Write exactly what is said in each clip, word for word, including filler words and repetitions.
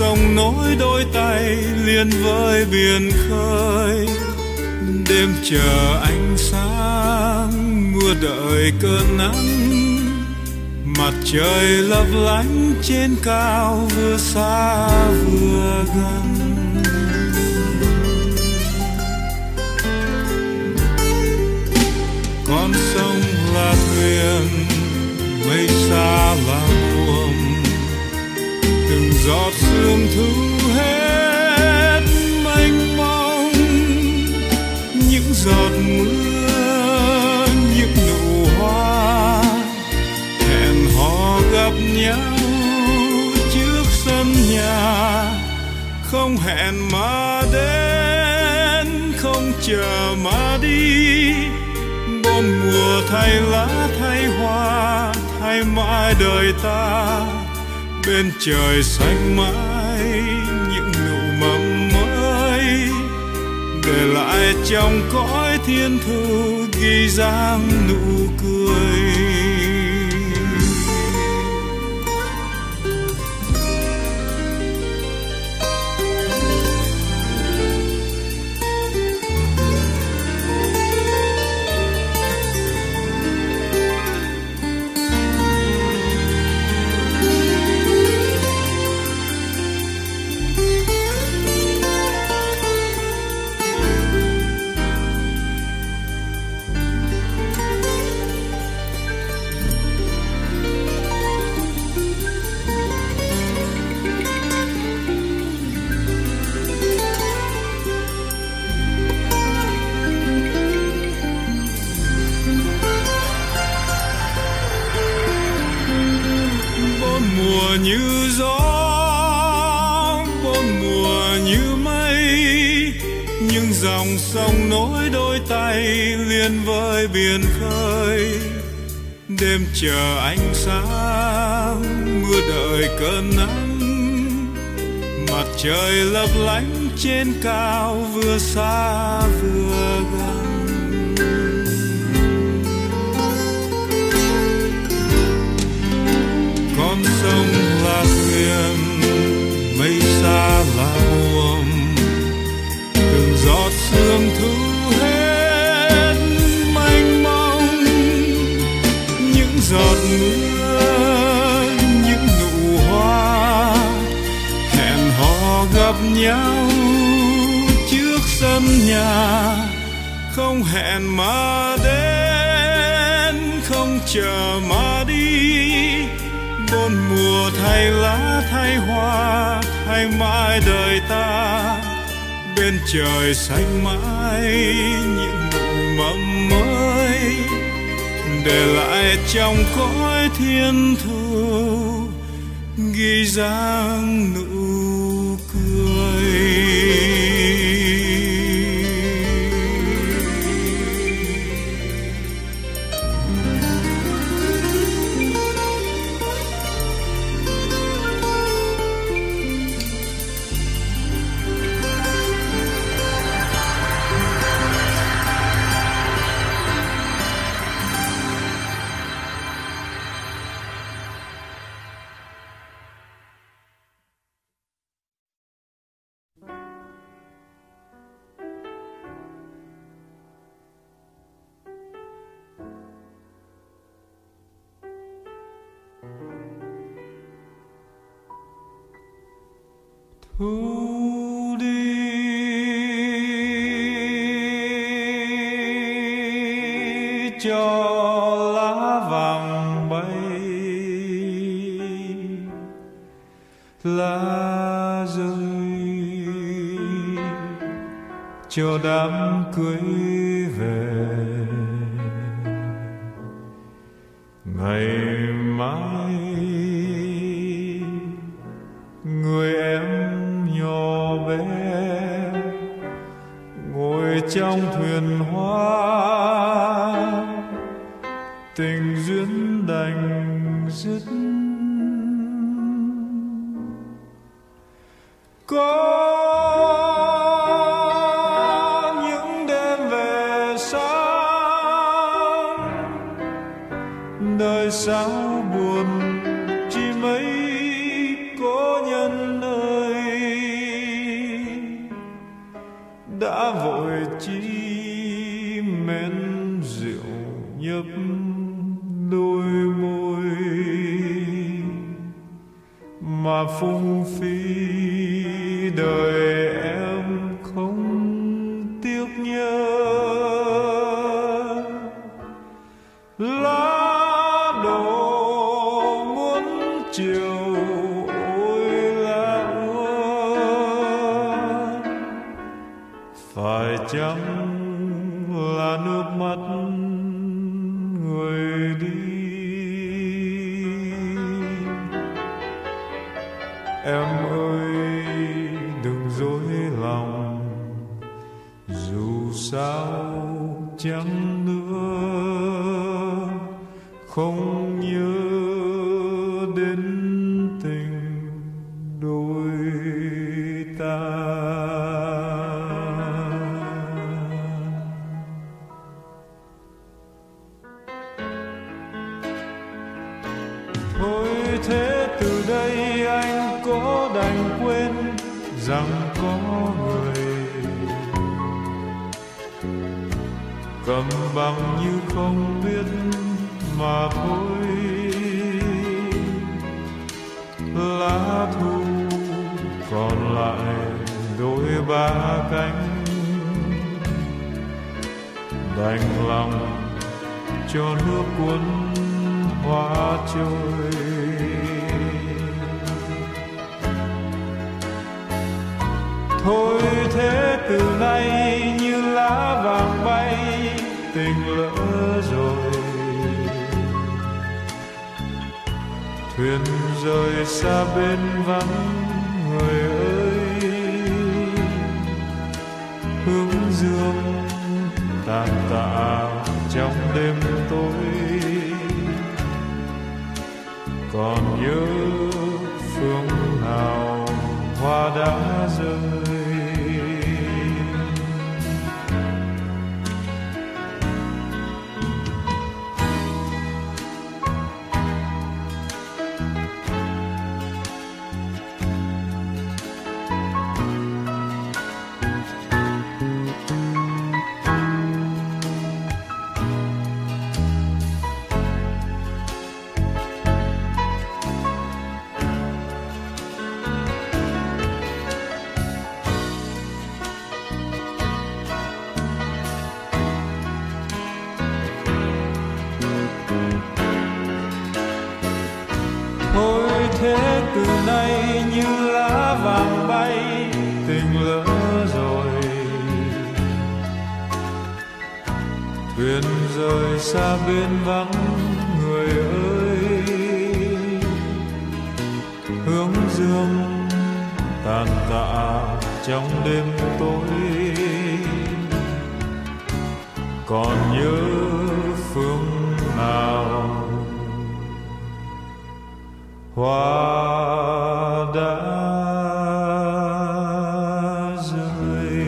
sông nối đôi tay liền với biển khơi. Đêm chờ ánh sáng, mưa đợi cơn nắng, mặt trời lấp lánh trên cao vừa xa vừa gần. Con sông là thuyền, mây xa là buồm, từng giọt sương thu hết mênh mông. Những giọt mưa, những nụ hoa hẹn hò gặp nhau trước sân nhà, không hẹn mà đến, không chờ mà đi. Bốn mùa thay lá thay hoa, thay mãi đời ta. Bên trời xanh mãi những nụ mầm mới, để lại trong cõi thiên thu ghi dáng nụ cười. Như gió, bốn mùa như mây, nhưng dòng sông nối đôi tay liền với biển khơi. Đêm chờ ánh sáng, mưa đợi cơn nắng, mặt trời lấp lánh trên cao vừa xa vừa gần. Con sông là thuyền, mây xa là buồm, từng giọt sương thu hết mênh mông. Những giọt mưa, những nụ hoa hẹn hò gặp nhau trước sân nhà, không hẹn mà đến, không chờ mà đi. Bốn mùa thay lá thay hoa, thay mãi đời ta. Bên trời xanh mãi những nụ mầm mới, để lại trong cõi thiên thu ghi dáng nụ cười. Thu đi cho lá vàng bay, lá rơi cho đám cưới về. Ngày mai người em nhỏ bé ngồi trong thuyền hoa, tình duyên đành dứt. Có những đêm về sáng, đời sao buồn chi mấy cố nhân ơi. đã vội chi men rượu nhấp đôi môi mà phung phí đời em không tiếc nhớ. Lá đổ muốn chiều ôi lá úa, phải chăng là nước mắt người đi. Em ơi đừng dối lòng, dù sao chẳng nữa không nhớ đến tình đôi ta. Thôi thế từ đây anh có đành quên rằng có người cầm bằng như không biết mà thôi. Lá thu còn lại đôi ba cánh, đành lòng cho nước cuốn hoa trôi. Thôi thế từ nay như lá vàng bay, tình lỡ rồi. Thuyền rời xa bên vắng người ơi, hướng dương tàn tạ trong đêm tối. Còn nhớ phương nào hoa đã rơi. Thôi thế từ nay như lá vàng bay, tình lỡ rồi. Thuyền rời xa bên vắng người ơi, hướng dương tàn tạ trong đêm tối. Còn nhớ phương nào hoa đã rơi.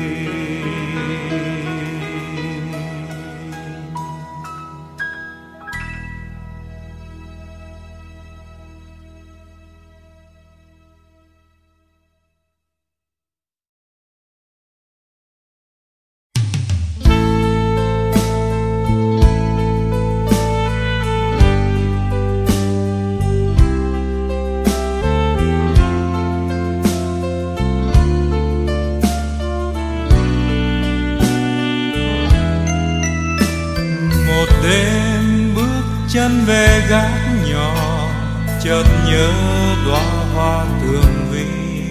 Đêm bước chân về gác nhỏ, chợt nhớ đóa hoa tường vi.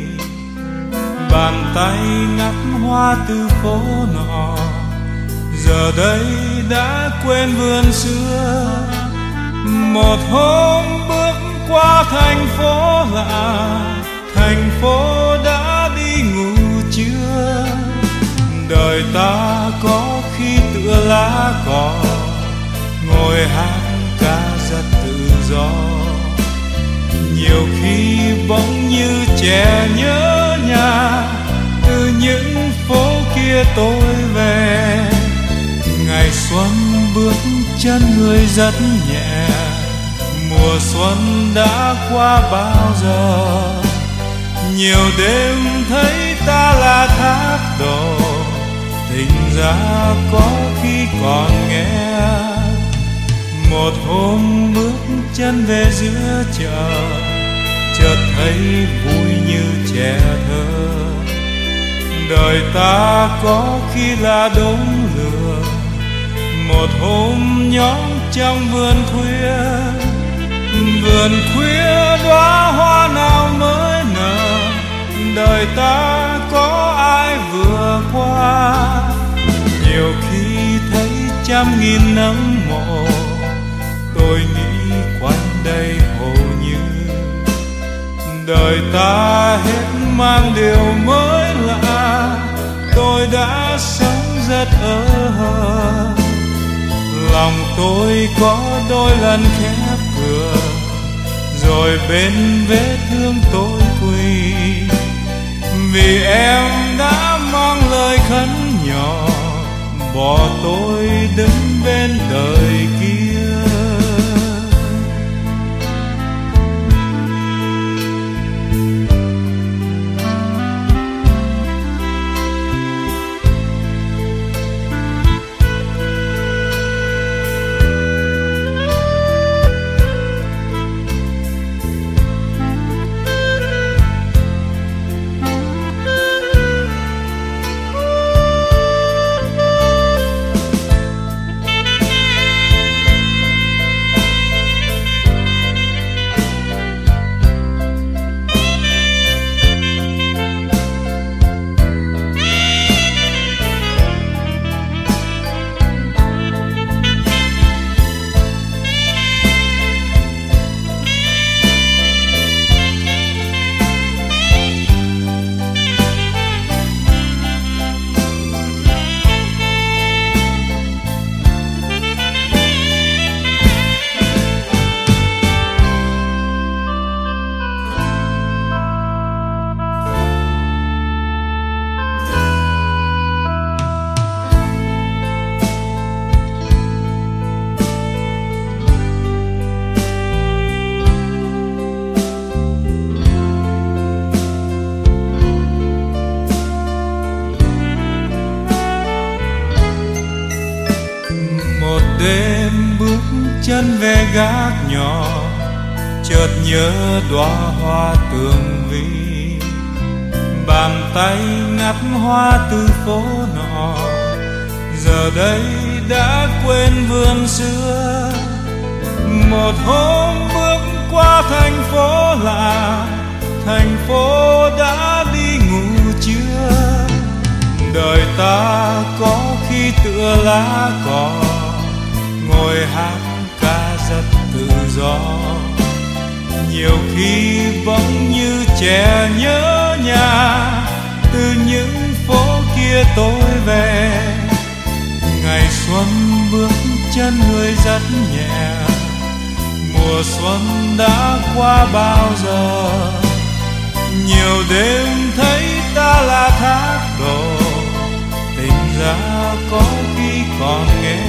Bàn tay ngắt hoa từ phố nọ, giờ đây đã quên vườn xưa. Một hôm bước qua thành phố lạ, thành phố đã đi ngủ trưa. Đời ta có khi tựa lá cỏ, ngồi hát ca rất tự do. Nhiều khi bỗng như trẻ nhớ nhà, từ những phố kia tôi về. Ngày xuân bước chân người rất nhẹ, mùa xuân đã qua bao giờ. Nhiều đêm thấy ta là thác đổ, tình ra có khi còn nghe. Một hôm bước chân về giữa chợ, chợt thấy vui như trẻ thơ. Đời ta có khi là đống lửa, một hôm nhóm trong vườn khuya. Vườn khuya đóa hoa nào mới nở, đời ta có ai vừa qua. Nhiều khi thấy trăm nghìn nấm mộ, tôi nghĩ quanh đây hồ như đời ta hết mang điều mới lạ. Tôi đã sống rất ơ hờ, lòng tôi có đôi lần khép cửa, rồi bên vết thương tôi quỳ. Vì em đã mang lời khấn nhỏ, bỏ tôi đứng bên đời kia. Đêm bước chân về gác nhỏ, chợt nhớ đóa hoa tường vi. Bàn tay ngắt hoa từ phố nọ, giờ đây đã quên vườn xưa. Một hôm bước qua thành phố lạ, thành phố đã đi ngủ chưa. Đời ta có khi tựa lá cỏ, ngồi hát ca rất tự do. Nhiều khi bỗng như trẻ nhớ nhà, từ những phố kia tôi về. Ngày xuân bước chân người rất nhẹ, mùa xuân đã qua bao giờ. Nhiều đêm thấy ta là thác đổ, tình ra có khi còn nghe.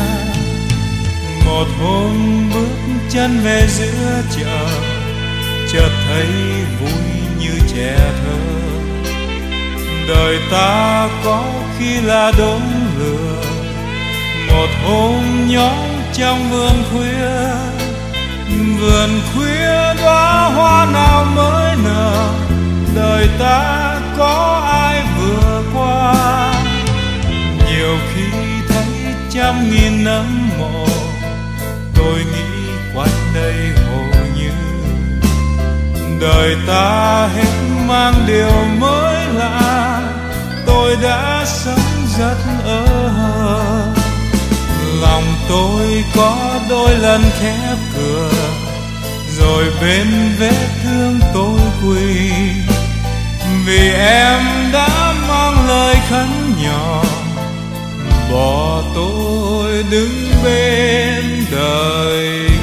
Một hôm bước chân về giữa chợ, chợt thấy vui như trẻ thơ. Đời ta có khi là đống lửa, một hôm nhóm trong vườn khuya. Vườn khuya đóa hoa nào mới nở, đời ta có ai vừa qua. Nhiều khi thấy trăm nghìn nấm mộ, tôi nghĩ quanh đây hồ như đời ta hết mang điều mới lạ. Tôi đã sống rất ơ hờ, lòng tôi có đôi lần khép cửa, rồi bên vết thương tôi quỳ. Vì em đã mang lời khấn nhỏ, bỏ tôi đứng bên đời